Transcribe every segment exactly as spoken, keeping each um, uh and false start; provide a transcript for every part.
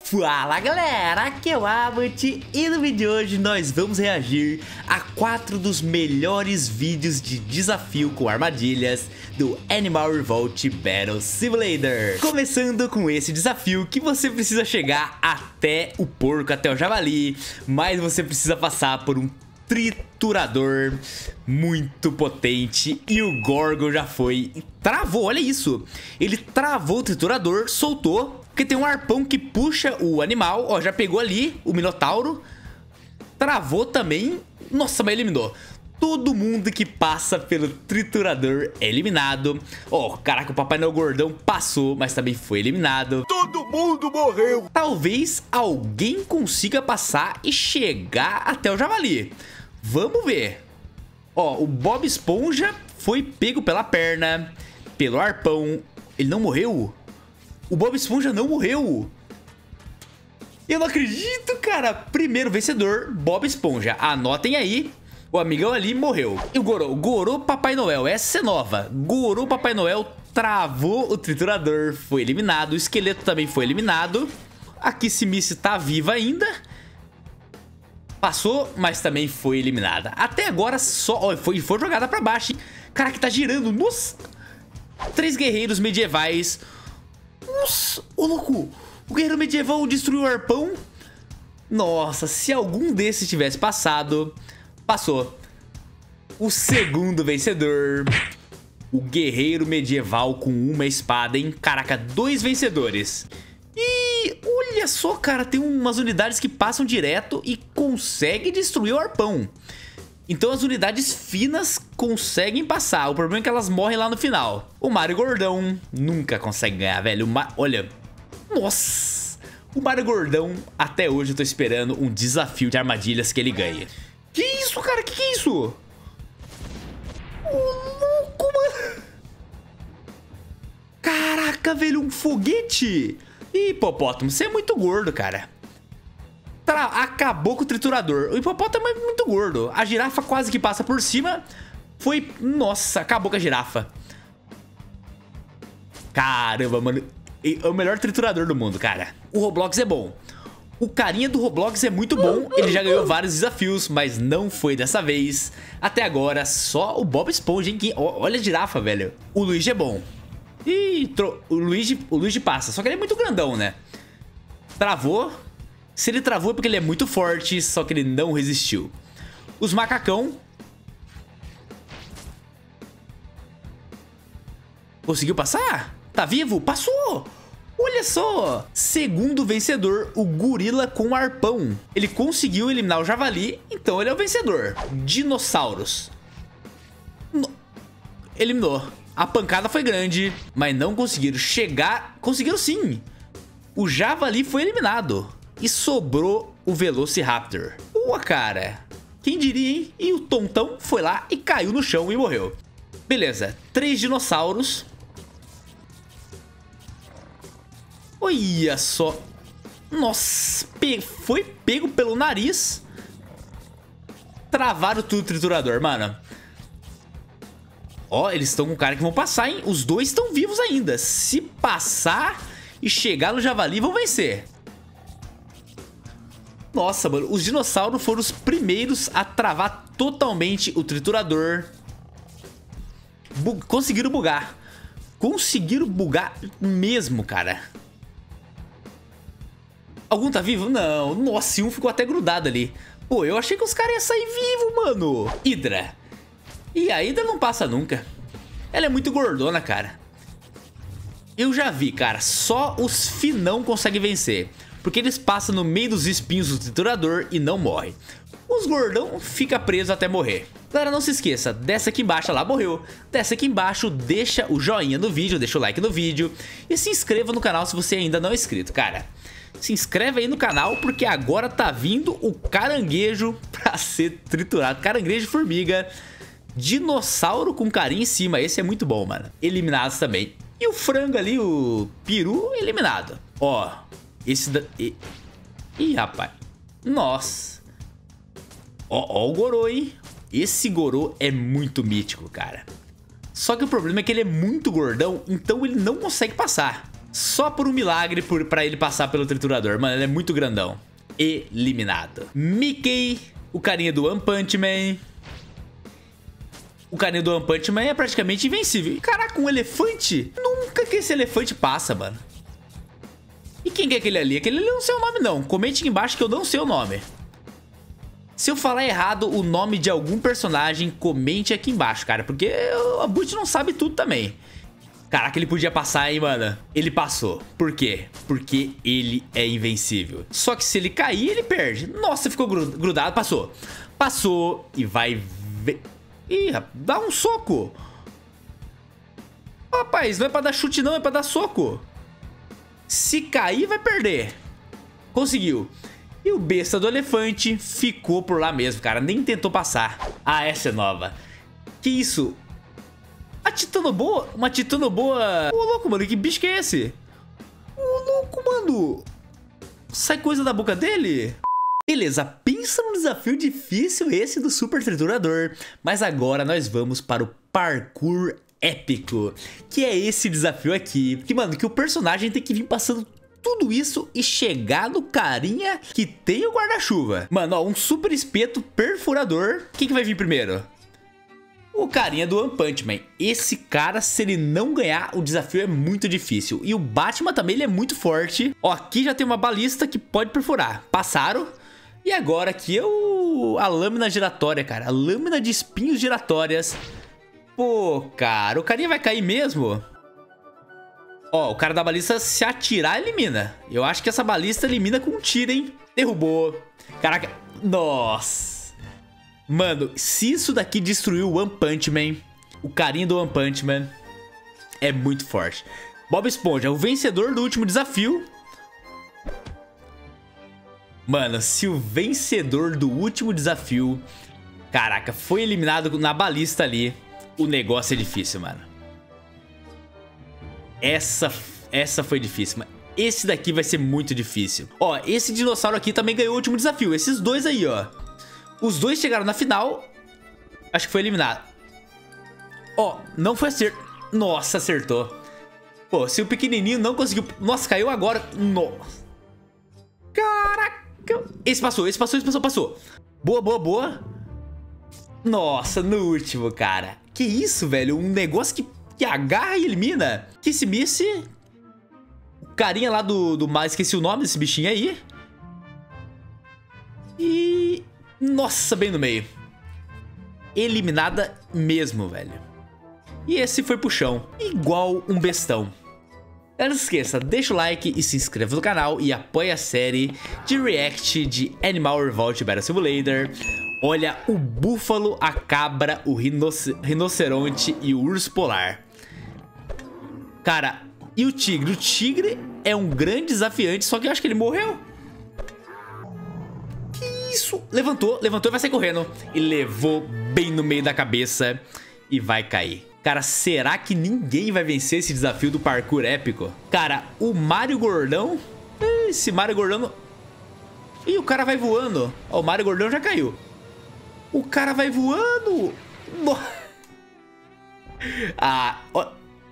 Fala galera, aqui é o Abbott e no vídeo de hoje nós vamos reagir a quatro dos melhores vídeos de desafio com armadilhas do Animal Revolt Battle Simulator. Começando com esse desafio que você precisa chegar até o porco, até o javali, mas você precisa passar por um triturador muito potente e o Gorgon já foi e travou, olha isso. Ele travou o triturador, soltou, porque tem um arpão que puxa o animal, ó, já pegou ali o Minotauro, travou também, nossa, mas eliminou. Todo mundo que passa pelo triturador é eliminado. Ó, caraca, o Papai Noel Gordão passou, mas também foi eliminado. Todo mundo morreu. Talvez alguém consiga passar e chegar até o javali. Vamos ver. Ó, o Bob Esponja foi pego pela perna, pelo arpão. Ele não morreu? O Bob Esponja não morreu. Eu não acredito, cara. Primeiro vencedor, Bob Esponja. Anotem aí. O amigão ali morreu. E o Gorô? Gorô Papai Noel. Essa é nova. Gorô Papai Noel travou o triturador. Foi eliminado. O esqueleto também foi eliminado. A Kissimiss tá viva ainda. Passou, mas também foi eliminada. Até agora só... Ó, foi, foi jogada pra baixo, hein? Caraca, tá girando. Nossa. Três guerreiros medievais. Nossa, ô louco. O guerreiro medieval destruiu o arpão. Nossa, se algum desses tivesse passado... Passou. O segundo vencedor. O guerreiro medieval com uma espada, hein? Caraca, dois vencedores. E olha só, cara, tem umas unidades que passam direto e conseguem destruir o arpão. Então as unidades finas conseguem passar. O problema é que elas morrem lá no final. O Mario Gordão nunca consegue ganhar, velho. O Ma... Olha, nossa. O Mario Gordão, até hoje eu tô esperando um desafio de armadilhas que ele ganhe. Que isso, cara? Que que é isso? Ô, louco, mano. Caraca, velho, um foguete. Ih, hipopótamo, você é muito gordo, cara. Tra Acabou com o triturador. O hipopótamo é muito gordo. A girafa quase que passa por cima. Foi... Nossa, acabou com a girafa. Caramba, mano. É o melhor triturador do mundo, cara. O Roblox é bom. O carinha do Roblox é muito bom, ele já ganhou vários desafios, mas não foi dessa vez. Até agora, só o Bob Esponja, hein? Olha a girafa, velho. O Luigi é bom. Ih, tro... o, Luigi, o Luigi passa, só que ele é muito grandão, né? Travou. Se ele travou é porque ele é muito forte, só que ele não resistiu. Os macacão. Conseguiu passar? Tá vivo? Passou! Olha só, segundo vencedor, o gorila com arpão. Ele conseguiu eliminar o javali, então ele é o vencedor. Dinossauros. No... Eliminou. A pancada foi grande, mas não conseguiram chegar. Conseguiram sim. O javali foi eliminado. E sobrou o Velociraptor. Pô, cara. Quem diria, hein? E o tontão foi lá e caiu no chão e morreu. Beleza, três dinossauros. Olha só. Nossa, pe foi pego pelo nariz. Travaram tudo o triturador, mano. Ó, eles estão com cara que vão passar, hein? Os dois estão vivos ainda. Se passar e chegar no javali, vão vencer. Nossa, mano, os dinossauros foram os primeiros a travar totalmente o triturador. Bug Conseguiram bugar. Conseguiram bugar mesmo, cara. Algum tá vivo? Não. Nossa, e um ficou até grudado ali. Pô, eu achei que os caras iam sair vivo, mano. Hydra. E a Hydra não passa nunca. Ela é muito gordona, cara. Eu já vi, cara. Só os finão conseguem vencer. Porque eles passam no meio dos espinhos do triturador e não morrem. Os gordão fica preso até morrer. Galera, não se esqueça, desce aqui embaixo, lá morreu. Desce aqui embaixo, deixa o joinha no vídeo, deixa o like no vídeo. E se inscreva no canal se você ainda não é inscrito, cara. Se inscreve aí no canal, porque agora tá vindo o caranguejo pra ser triturado. Caranguejo formiga. Dinossauro com carinha em cima. Esse é muito bom, mano. Eliminados também. E o frango ali, o peru, eliminado. Ó, esse da... Ih, rapaz. Nossa. Ó, ó o Gorô, hein? Esse Gorô é muito mítico, cara. Só que o problema é que ele é muito gordão, então ele não consegue passar. Só por um milagre por, pra ele passar pelo triturador. Mano, ele é muito grandão. Eliminado. Mickey, o carinha do One Punch Man. O carinha do One Punch Man é praticamente invencível. Caraca, um elefante? Nunca que esse elefante passa, mano. E quem que é aquele ali? Aquele ali eu não sei o nome, não. Comente aqui embaixo que eu não sei o nome. Se eu falar errado o nome de algum personagem, comente aqui embaixo, cara. Porque a Butch não sabe tudo também. Caraca, ele podia passar, hein, mano? Ele passou. Por quê? Porque ele é invencível. Só que se ele cair, ele perde. Nossa, ficou grudado. Passou. Passou e vai ver... Ih, dá um soco. Rapaz, não é pra dar chute não, é pra dar soco. Se cair, vai perder. Conseguiu. E o besta do elefante ficou por lá mesmo, cara. Nem tentou passar. Ah, essa é nova. Que isso? A Titanoboa? Uma Titanoboa... Ô, louco, mano. Que bicho que é esse? Ô, louco, mano. Sai coisa da boca dele? Beleza, pensa num desafio difícil esse do Super Triturador. Mas agora nós vamos para o parkour épico, que é esse desafio aqui. Que, mano, que o personagem tem que vir passando tudo isso e chegar no carinha que tem o guarda-chuva. Mano, ó, um super espeto perfurador. Quem que vai vir primeiro? O carinha do One Punch Man. Esse cara, se ele não ganhar, o desafio é muito difícil. E o Batman também, ele é muito forte. Ó, aqui já tem uma balista que pode perfurar. Passaram. E agora aqui é o... a lâmina giratória, cara. A lâmina de espinhos giratórias. Pô, cara, o carinha vai cair mesmo? Ó, o cara da balista, se atirar, elimina. Eu acho que essa balista elimina com um tiro, hein? Derrubou. Caraca. Nossa. Mano, se isso daqui destruiu o One Punch Man, o carinha do One Punch Man é muito forte. Bob Esponja, o vencedor do último desafio. Mano, se o vencedor do último desafio, caraca, foi eliminado na balista ali, o negócio é difícil, mano. Essa, essa foi difícil, mas esse daqui vai ser muito difícil. Ó, esse dinossauro aqui também ganhou o último desafio. Esses dois aí, ó. Os dois chegaram na final. Acho que foi eliminado. Ó, não foi acerto. Nossa, acertou. Pô, se o pequenininho não conseguiu... Nossa, caiu agora. Nossa. Caraca. Esse passou, esse passou, esse passou, passou. Boa, boa, boa. Nossa, no último, cara. Que isso, velho? Um negócio que, que agarra e elimina. Kiss Missy. O carinha lá do, do mar. Esqueci o nome desse bichinho aí. E... Nossa, bem no meio. Eliminada mesmo, velho. E esse foi pro chão. Igual um bestão. Não se esqueça, deixa o like e se inscreva no canal e apoie a série de react de Animal Revolt Battle Simulator. Olha o búfalo, a cabra, o rinoce rinoceronte e o urso polar. Cara, e o tigre? O tigre é um grande desafiante, só que eu acho que ele morreu. Que isso? Levantou, levantou e vai sair correndo. E levou bem no meio da cabeça e vai cair. Cara, será que ninguém vai vencer esse desafio do parkour épico? Cara, o Mario Gordão... Esse Mario Gordão... Ih, o cara vai voando. Ó, o Mario Gordão já caiu. O cara vai voando. Ah, ó.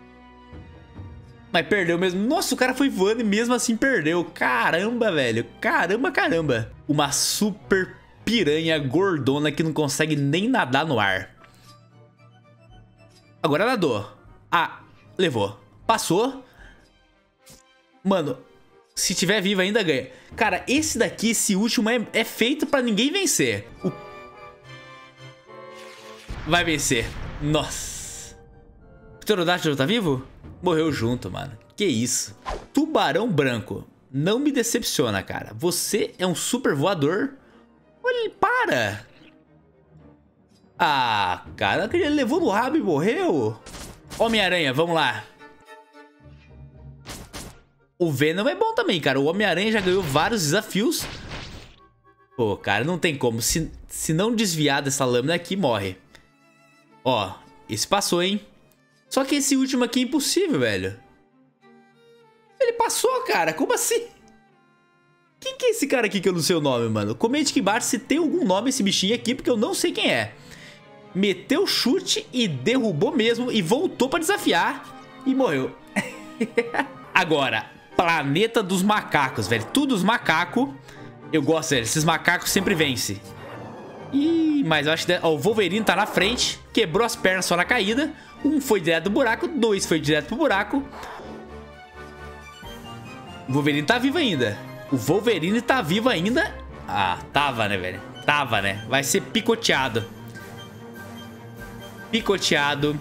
Mas perdeu mesmo. Nossa, o cara foi voando e mesmo assim perdeu. Caramba, velho. Caramba, caramba. Uma super piranha gordona que não consegue nem nadar no ar. Agora nadou. Ah, levou. Passou. Mano, se tiver vivo ainda ganha. Cara, esse daqui, esse último é, é feito pra ninguém vencer. O... Vai vencer. Nossa. O pterodátilo tá vivo? Morreu junto, mano. Que isso. Tubarão branco. Não me decepciona, cara. Você é um super voador. Olha, ele para. Ah, cara, ele levou no rabo e morreu. Homem-Aranha, vamos lá. O Venom é bom também, cara. O Homem-Aranha já ganhou vários desafios. Pô, cara, não tem como. Se, se não desviar dessa lâmina aqui, morre. Ó, esse passou, hein? Só que esse último aqui é impossível, velho. Ele passou, cara. Como assim? Quem que é esse cara aqui que eu não sei o nome, mano? Comente aqui embaixo se tem algum nome esse bichinho aqui, porque eu não sei quem é. Meteu chute e derrubou mesmo e voltou pra desafiar. E morreu. Agora, planeta dos macacos, velho. Tudo os macacos. Eu gosto, velho. Esses macacos sempre vencem. Ih, mas eu acho que... Ó, o Wolverine tá na frente. Quebrou as pernas só na caída. Um foi direto do buraco. Dois foi direto pro buraco. O Wolverine tá vivo ainda. O Wolverine tá vivo ainda. Ah, tava, né, velho? Tava, né? Vai ser picoteado. Picoteado.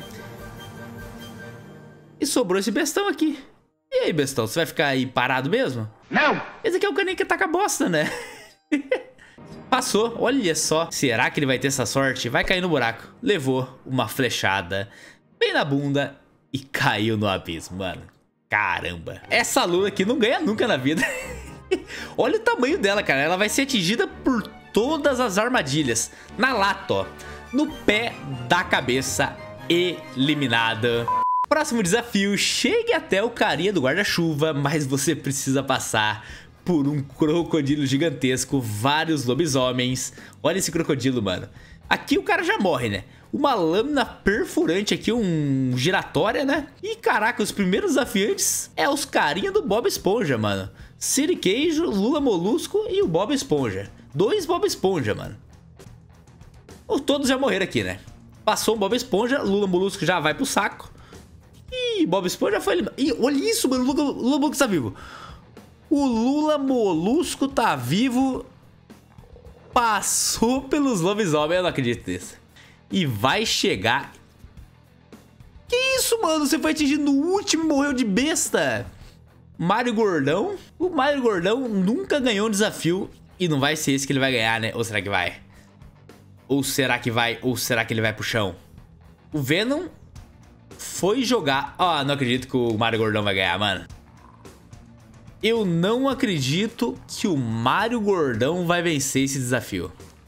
E sobrou esse bestão aqui. E aí, bestão? Você vai ficar aí parado mesmo? Não! Esse aqui é o caninho que taca bosta, né? Passou, olha só. Será que ele vai ter essa sorte? Vai cair no buraco. Levou uma flechada bem na bunda e caiu no abismo, mano. Caramba. Essa Lula aqui não ganha nunca na vida. Olha o tamanho dela, cara. Ela vai ser atingida por todas as armadilhas. Na lata, ó. No pé da cabeça. Eliminada. Próximo desafio. Chegue até o carinha do guarda-chuva, mas você precisa passar por um crocodilo gigantesco, vários lobisomens. Olha esse crocodilo, mano. Aqui o cara já morre, né? Uma lâmina perfurante aqui, um giratória, né? E caraca, os primeiros desafiantes é os carinha do Bob Esponja, mano. Siriqueijo, Lula Molusco e o Bob Esponja. Dois Bob Esponja, mano. Ou todos já morreram aqui, né? Passou o Bob Esponja, Lula Molusco já vai pro saco. Ih, Bob Esponja foi eliminado. Ih, olha isso, mano. Lula, Lula Molusco tá vivo. O Lula Molusco tá vivo. Passou pelos lobisomens. Eu não acredito nisso. E vai chegar. Que isso, mano? Você foi atingido no último e morreu de besta. Mário Gordão. O Mário Gordão nunca ganhou um desafio. E não vai ser esse que ele vai ganhar, né? Ou será que vai? Ou será que vai? Ou será que ele vai pro chão? O Venom foi jogar. Ó, oh, não acredito que o Mário Gordão vai ganhar, mano. Eu não acredito que o Mário Gordão vai vencer esse desafio.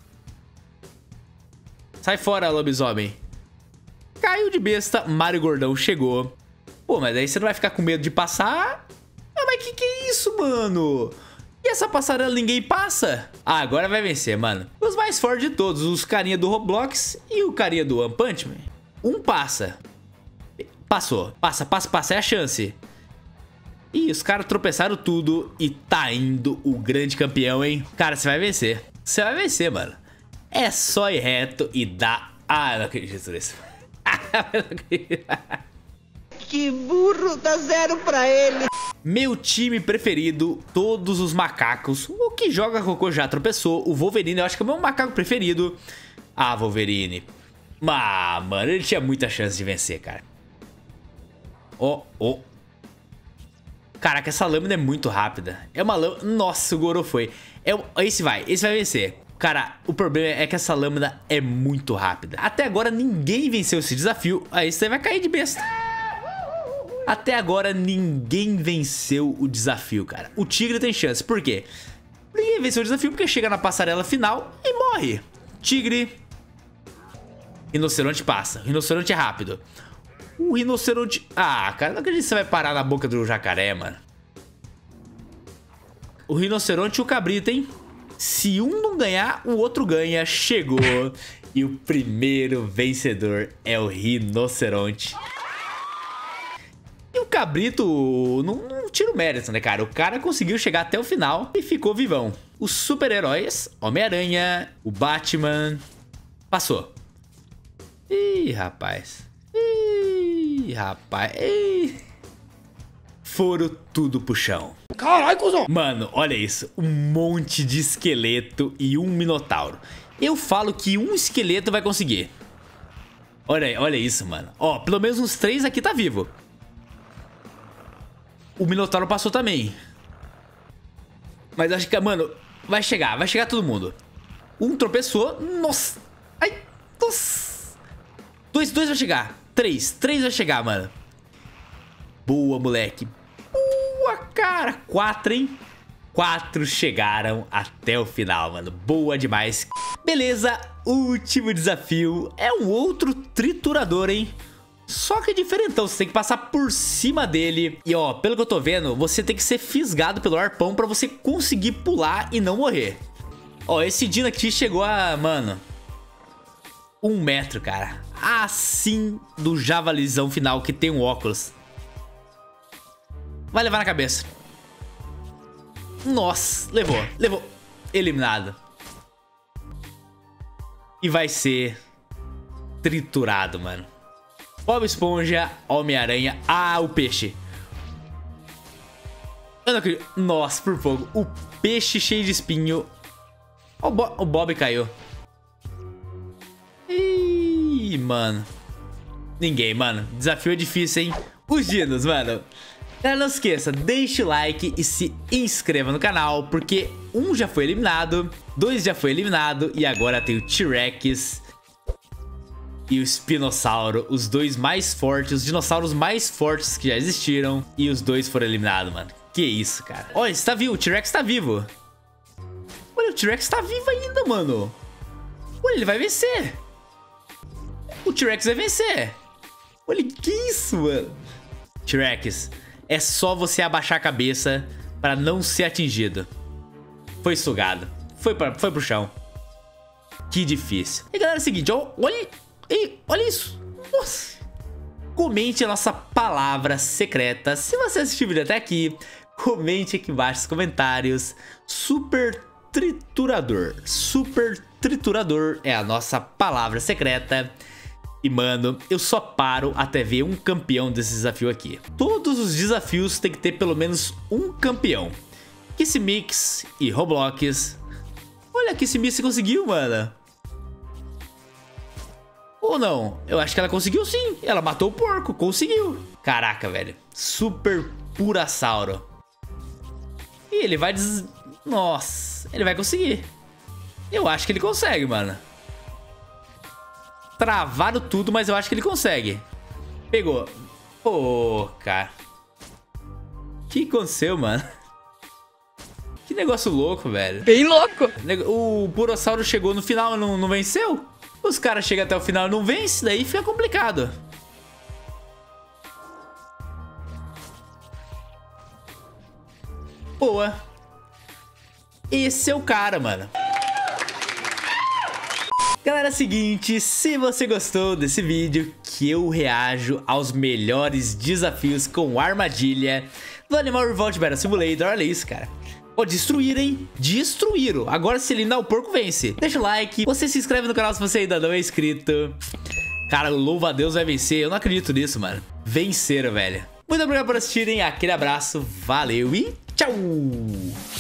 Sai fora, lobisomem. Caiu de besta, Mário Gordão chegou. Pô, mas aí você não vai ficar com medo de passar? Ah, mas que que é isso, mano? E essa passarela ninguém passa? Ah, agora vai vencer, mano. Os mais fortes de todos, os carinha do Roblox e o carinha do One Punch Man. Um passa. Passou. Passa, passa, passa. É a chance. Ih, os caras tropeçaram tudo e tá indo o grande campeão, hein? Cara, você vai vencer. Você vai vencer, mano. É só ir reto e dar... Ah, eu não acredito nisso. Que burro, dá zero pra ele. Meu time preferido, todos os macacos. O que joga cocô já tropeçou. O Wolverine, eu acho que é o meu macaco preferido. Ah, Wolverine. Ah, mano, ele tinha muita chance de vencer, cara. Ó, oh, ó. Oh. Caraca, essa lâmina é muito rápida. É uma lâmina... Nossa, o Goro foi. É... Esse vai, esse vai vencer. Cara, o problema é que essa lâmina é muito rápida. Até agora ninguém venceu esse desafio. Aí você vai cair de besta. Até agora ninguém venceu o desafio, cara. O Tigre tem chance. Por quê? Ninguém venceu o desafio porque chega na passarela final e morre. Tigre. Rinoceronte passa. Rinoceronte é rápido. O rinoceronte... Ah, cara, não acredito que você vai parar na boca do jacaré, mano. O rinoceronte e o cabrito, hein? Se um não ganhar, o outro ganha. Chegou. E o primeiro vencedor é o rinoceronte. E o cabrito não, não tira o mérito, né, cara? O cara conseguiu chegar até o final e ficou vivão. Os super-heróis, Homem-Aranha, o Batman... Passou. Ih, rapaz... Ih, rapaz. Ih. Foram tudo pro chão. Caralho, cuzão. Mano, olha isso. Um monte de esqueleto e um minotauro. Eu falo que um esqueleto vai conseguir. Olha aí, olha isso, mano. Ó, pelo menos uns três aqui tá vivo. O minotauro passou também. Mas acho que, mano, vai chegar. Vai chegar todo mundo. Um tropeçou. Nossa. Ai, nossa. Dois, dois vai chegar. Três, três vai chegar, mano. Boa, moleque. Boa, cara. Quatro, hein? Quatro chegaram até o final, mano. Boa demais. Beleza, último desafio. É um outro triturador, hein? Só que é diferentão, você tem que passar por cima dele. E ó, pelo que eu tô vendo, você tem que ser fisgado pelo arpão pra você conseguir pular e não morrer. Ó, esse Dino aqui chegou a, mano... Um metro, cara. Assim do javalizão final que tem um óculos. vai levar na cabeça. Nossa, levou, levou. Eliminado. E vai ser triturado, mano. Bob Esponja, Homem-Aranha. Ah, o peixe. Eu não acredito. Nossa, por pouco. O peixe cheio de espinho. O, Bo o Bob caiu. Ih, mano. Ninguém, mano. Desafio é difícil, hein? Os dinos, mano. Galera, não esqueça, deixe o like e se inscreva no canal, porque um já foi eliminado, dois já foi eliminado e agora tem o T-Rex e o Espinossauro, os dois mais fortes, os dinossauros mais fortes que já existiram, e os dois foram eliminados, mano. Que isso, cara. Olha, está vivo, o T-Rex tá vivo. Olha, o T-Rex tá vivo ainda, mano. Olha, ele vai vencer. O T-Rex vai vencer. Olha, que isso, mano. T-Rex, é só você abaixar a cabeça para não ser atingido. Foi sugado. Foi, pra, foi pro chão. Que difícil. E galera, é o seguinte, ó, olha, olha isso. Nossa. Comente a nossa palavra secreta. Se você assistiu o vídeo até aqui, comente aqui embaixo nos comentários. Super triturador. Super triturador é a nossa palavra secreta. E, mano, eu só paro até ver um campeão desse desafio aqui. Todos os desafios tem que ter pelo menos um campeão. Kissimix e Roblox. Olha, a Kissimix conseguiu, mano. Ou não? Eu acho que ela conseguiu sim. Ela matou o porco, conseguiu. Caraca, velho. Super Purasauro. E ele vai des... Nossa, ele vai conseguir. Eu acho que ele consegue, mano. Travaram tudo, mas eu acho que ele consegue. Pegou. Pô, cara. O que aconteceu, mano? Que negócio louco, velho. Bem louco. O Purossauro chegou no final e não, não venceu? Os caras chegam até o final e não vencem, daí fica complicado. Boa. Esse é o cara, mano. Galera, é o seguinte, se você gostou desse vídeo, que eu reajo aos melhores desafios com armadilha do Animal Revolt Battle Simulator, olha isso, cara. Pô, destruíram, hein? Destruíram. Agora se eliminar o porco, vence. Deixa o like, você se inscreve no canal se você ainda não é inscrito. Cara, louva a Deus vai vencer, eu não acredito nisso, mano. Venceram, velho. Muito obrigado por assistirem, aquele abraço, valeu e tchau!